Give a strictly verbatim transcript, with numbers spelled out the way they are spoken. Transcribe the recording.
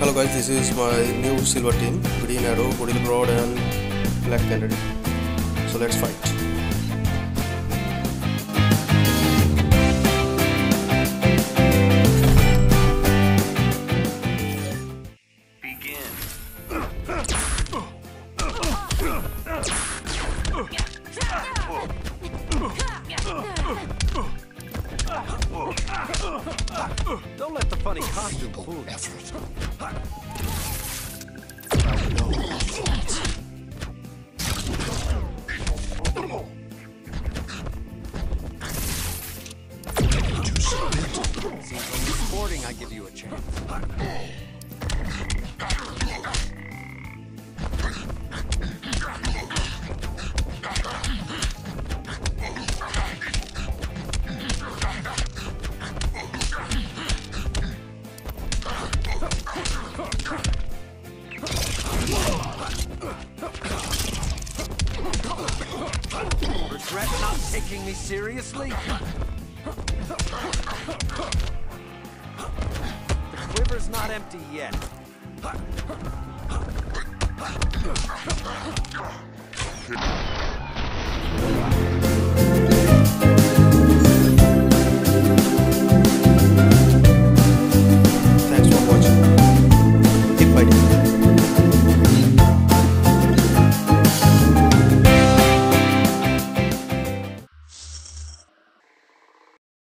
Hello guys, this is my new silver team, Green Arrow, Grodd and Black Canary. So let's fight. Don't let the funny costume fool you. Seems only sporting I give you a chance. Regret not taking me seriously? The quiver's not empty yet.